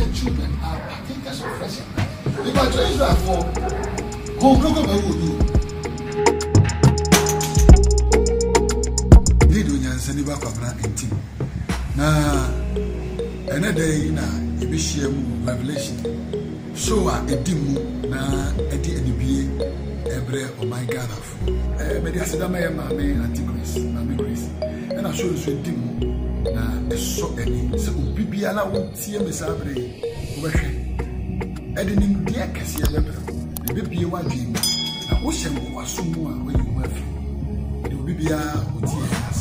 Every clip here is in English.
the children are partakers of fresh and life. If I tell you that for home, look at what you do. Lido Nyansani Kwabena Ntim. Now, another day na Ibishiemu Revelation. So a dimu na edi edibie ebre oh my God of. Media Sadama Mame Antichrist, Mame Grace. And I show you dimu na so any so Bibiana won't see me sabre. Edinim dear Cassia Leper. The baby one dream. Now ocean was somewhere when you were free. The Bibia would see us.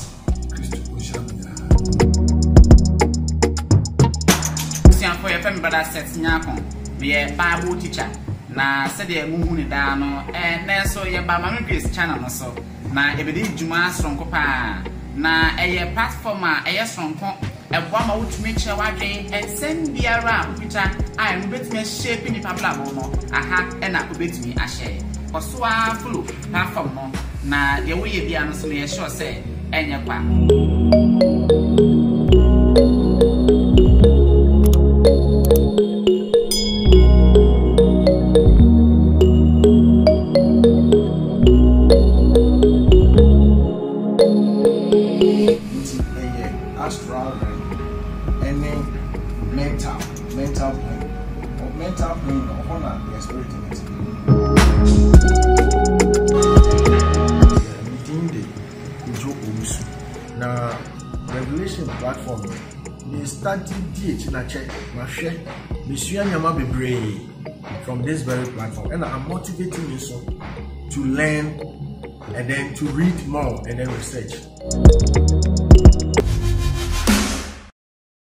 For your family, brother Seth Nyarko, be a Bible teacher. Na said the moon down, and so your Bama Grace channel so. Na every Juma strong copa. Na a platform, a strong pump, a woman would make sure and send me around, Peter. I am bet me shaping the Pablo. I have and I could bet me a share. For so I full platform. Na the way you be honestly sure say, and your pa. Astral any mental pain or honor the spirit in it. Now, Revelation platform, they started DH na check, my share, Monsieur Nyama be brave from this very platform, and I'm motivating you so to learn and then to read more and then research.